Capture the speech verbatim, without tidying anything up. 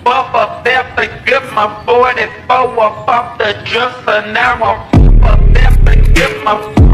up up there to get my forty-four up off the dresser. Now I'm up there to get my